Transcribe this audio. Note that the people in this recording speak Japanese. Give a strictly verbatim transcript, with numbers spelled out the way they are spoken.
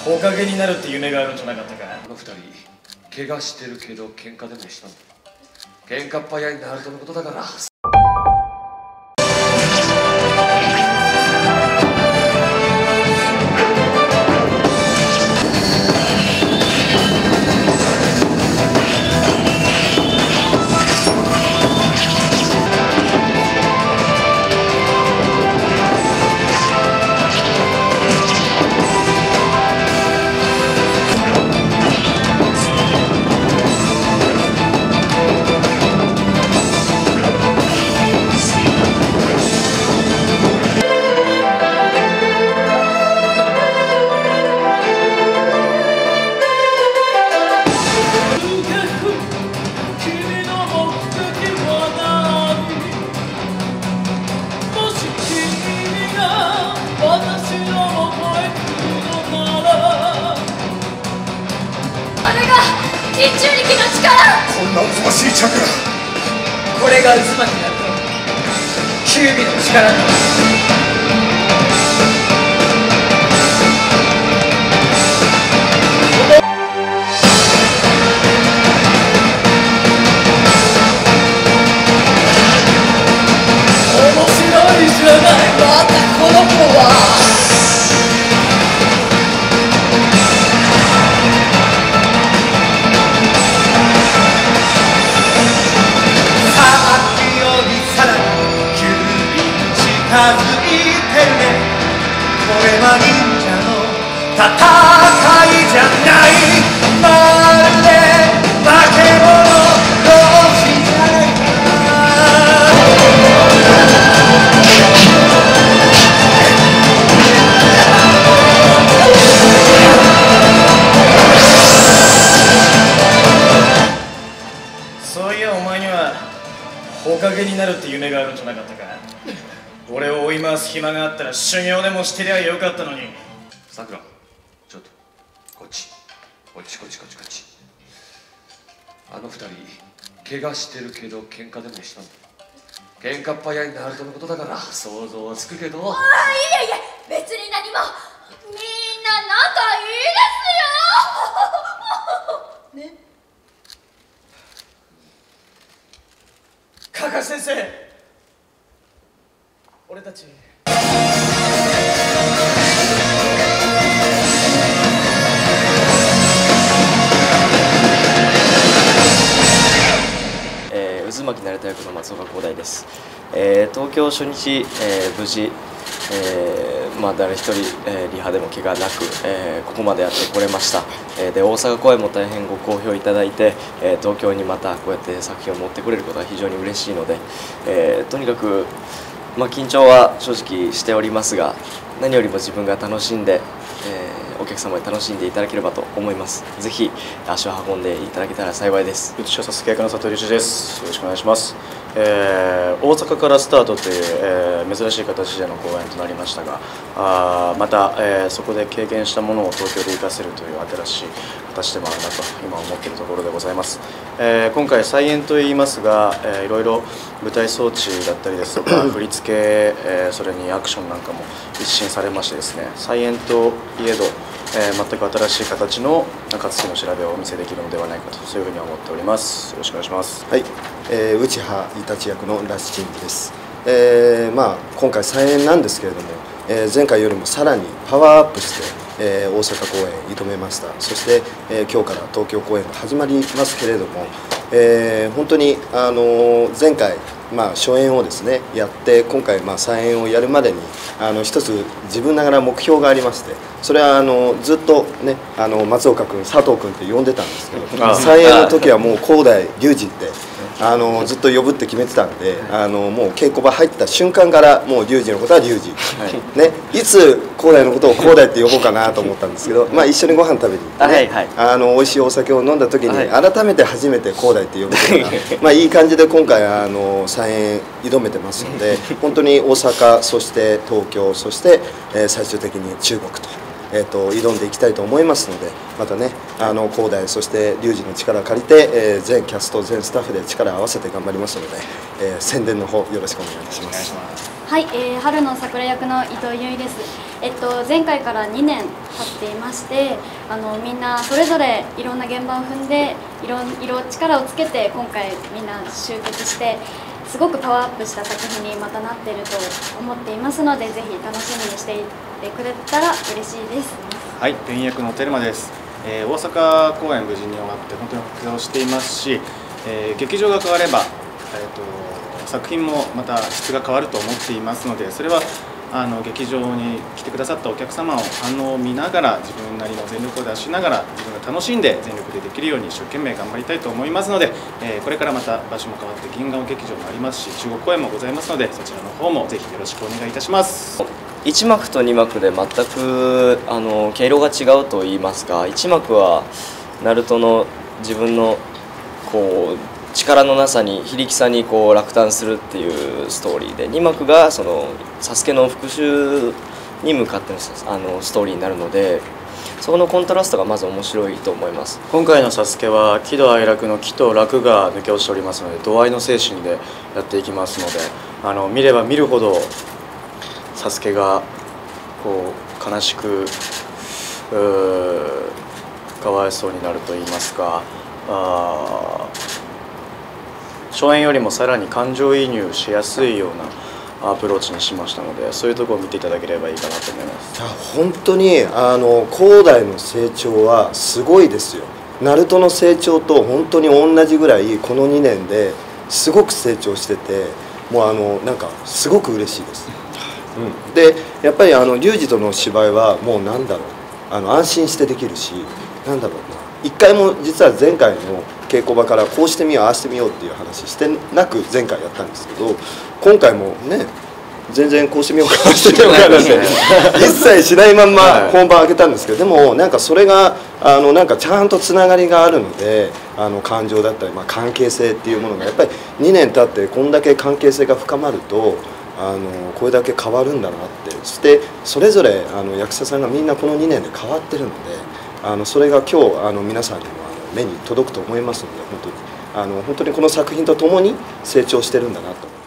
おかげになるって夢があるんじゃなかったか。 あの二人怪我してるけど喧嘩でもしたんだ。喧嘩っ早いナルトのことだから。 人中力の力。 こんなおぞましいチャクラ、 これが渦巻きだとキュービの力だ。面白いじゃない。またこの子は近づいてるね。これは忍者の戦いじゃない。まるで化け物同士じゃないか。そういやお前にはおかげになるって夢があるんじゃなかったか。俺を追い回す暇があったら修行でもしてりゃよかったのに。 さくら、ちょっとこっちこっちこっちこっちこっち。あの二人怪我してるけど喧嘩でもしたんだ。喧嘩っ早いナルトのことだから想像はつくけど。 ああ、いえいえ、別に何も。みんな仲いいですよ。ね。 カカシ先生、俺たちえー、渦巻き成田役の松岡広大です。えー、東京初日、えー、無事、えーまあ、誰一人、えー、リハでも怪我なく、えー、ここまでやってこれました。えー、で大阪公演も大変ご好評いただいて、えー、東京にまたこうやって作品を持ってくれることは非常に嬉しいので、えー、とにかくまあ、緊張は正直しておりますが、何よりも自分が楽しんで、えー、お客様に楽しんでいただければと思います。ぜひ足を運んでいただけたら幸いです。 うつしゃさすけ役の佐藤隆一です。よろしくお願いします。えー、大阪からスタートという、えー、珍しい形での公演となりましたが、あまた、えー、そこで経験したものを東京で生かせるという新しい形でもあるなと今思っているところでございます。えー、今回再演といいますが、えー、いろいろ舞台装置だったりですとか振り付け、えー、それにアクションなんかも一新されましてですね、再演といえど、えー、全く新しい形のかつての調べをお見せできるのではないかと、そういうふうに思っております。よろしくお願いします。 はい、えー、内葉イタチ役のラシチンジです。えーまあ、今回再演なんですけれども、えー、前回よりもさらにパワーアップして、えー、大阪公演挑めました。そして、えー、今日から東京公演が始まりますけれども、えー、本当に、あのー、前回まあ、初演をですねやって今回まあ再演をやるまでにあの一つ自分ながら目標がありまして、それはあのずっとねあの松岡君佐藤君って呼んでたんですけど、再演の時はもう広大隆二ってあのずっと呼ぶって決めてたんで、あのもう稽古場入った瞬間からもう隆二のことは隆二、はいね、いつ広大のことを広大って呼ぼうかなと思ったんですけど、まあ、一緒にご飯食べに行って、ね、はいはい、あの美味しいお酒を飲んだ時に改めて初めて広大って呼ぶことが、まあ、いい感じで今回あの再演挑めてますので、本当に大阪そして東京そして、えー、最終的に中国と。えー、と挑んでいきたいと思いますので、またねあの広大そして隆二の力を借りて、えー、全キャスト全スタッフで力を合わせて頑張りますので、えー、宣伝の方よろしくお願いいたします。 はい、えー、春の桜役の伊藤優衣です。えっと前回からにねん経っていまして、あのみんなそれぞれいろんな現場を踏んでいろいろ力をつけて今回みんな集結してすごくパワーアップした作品にまたなっていると思っていますので、ぜひ楽しみにしていてくれたら嬉しいです。 はい、ペン役のテルマです。えー、大阪公演無事に終わって本当にほっとしていますし、えー、劇場が変われば、えーと作品もまた質が変わると思っていますので、それはあの劇場に来てくださったお客様の反応を見ながら自分なりの全力を出しながら自分が楽しんで全力でできるように一生懸命頑張りたいと思いますので、えー、これからまた場所も変わって銀河劇場もありますし中国公演もございますので、そちらの方もぜひよろしくお願いいたします。 いち幕とに幕で全くあの毛色が違うと言いますか、いち幕はナルトの自分のこう力のなさに非力さにこう落胆するっていうストーリーで、に幕がそのサスケの復讐に向かってのあのストーリーになるので、そこのコントラストがまず面白いと思います。 今回のサスケは喜怒哀楽の喜と楽が抜け落ちておりますので、度合いの精神でやっていきますので、あの見れば見るほどサスケがこう悲しくかわいそうになると言いますか、あ初演よりもさらに感情移入しやすいようなアプローチにしましたので、そういうところを見ていただければいいかなと思います。 本当にあの広大の成長はすごいですよ。ナルトの成長と本当に同じぐらいこのにねんですごく成長してて、もうあのなんかすごく嬉しいです。うん、でやっぱりあのリュウジとの芝居はもうなんだろう、あの安心してできるし、なんだろうな、一回も実は前回の稽古場からこうしてみようああしてみようっていう話してなく前回やったんですけど、今回もね全然こうしてみようかああしてみようかなんて一切しないまんま本番開けたんですけど、でもなんかそれがあのなんかちゃんとつながりがあるので、あの感情だったり、まあ、関係性っていうものがやっぱりにねん経ってこんだけ関係性が深まるとあのこれだけ変わるんだなって、そしてそれぞれあの役者さんがみんなこのにねんで変わってるので、あのそれが今日あの皆さんにもあの目に届くと思いますので、本当にあの本当にこの作品とともに成長してるんだなと。